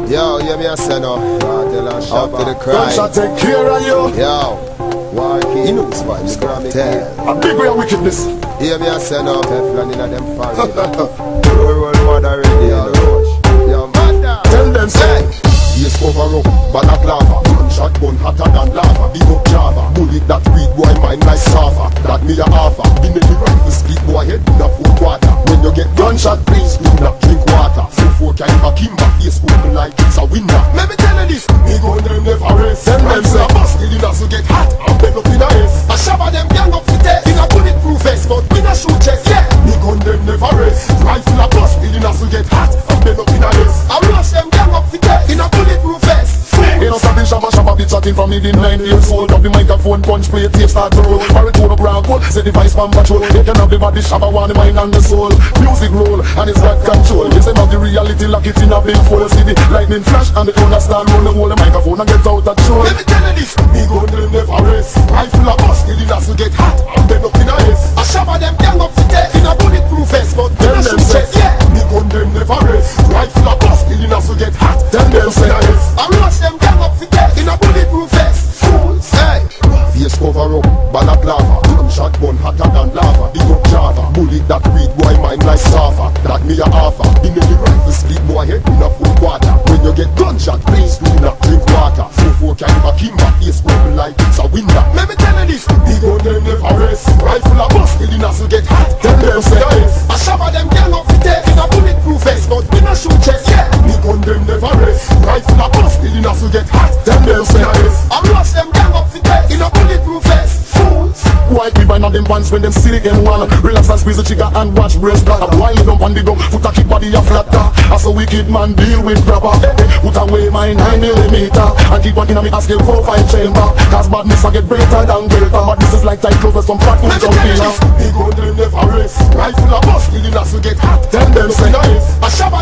Yo, you me a say no. Out to the crime. Gunshot take care of you. Yo, Walkie, you know this vibes, tell. A big way of wickedness. Hear me a say no. Teflon in a them family. World mother ready, yo, Roach. Yo, mother. Tell them, say. Yes, cover up, balaclava. Gunshot gun hotter than lava. Big up Java. Bullet that weed boy mind like Sava. That me a offer. Been in the rifle split boy head in a full quarter. When you get gunshot, please do not drink water. Full 4 kind of Kimba face open like it's a winner. Let me tell you this, me gun them never rest. Tell them say, bust till it so get hot and bend up in a ace. A shabba them gang up for test. In a bulletproof vest, but we not shoot chest. Yeah, me gun them never rest. Rifle a bust till it so get hot and bend up in a ace. I rush them gang up for test. In a bulletproof vest. You know something shabba be chatting from me the 9 years old. Up the microphone, punch play, tape start to roll. Baritone brown gold, say device pan patrol. You can have the body shabba, want the mind and the soul. Music roll, and it's right control. You say about the reality, lock it in a big full. See the lightning flash, and the thunder start roll. Hold the microphone and get out of control. Let me tell you this, me gun them never rest. Rifle a bust, till it has to get hot, and then up in a ace. A shabba them gang up for death, in a bulletproof vest, but tell them say, yeah. Me gun them never rest. Rifle a bust, till it has to get hot, tell them say, I rush them gang up for death, in a bulletproof vest. Fools, hey. Face cover up, balaclava. Gunshot gun hotter than lava. Big up Java. Bullet that weed boy mind like Sava. That me a offer. In the rifle split boy head in a full quarter. When you get gunshot, please do not drink water. 4 kind of Kimba face open like it's a winner. Let me tell you this, big gun them never rest. Rifle a bust till it so get hot. Tell them say a shabba them gang up for death. In a bulletproof vest, but we not shoot chest. Yeah, big gun them never rest. Rifle a bust till it so get hot. Tell them say I rush them gang up for death. In a bulletproof vest. Fools. White people in them pants when them silly in one. Relax and squeeze the trigger and watch brace back. A boy jump on the drum, foot a kick body a flatter. As a wicked man deal with grabber. Put away my 9mm and keep on in me ask 4-5 chamber. Cause badness I get greater than greater. But this is like tight clovers from fat food jump in. Big gun them never rest. Rifle a bust till it so get hot. Tell them say a shabba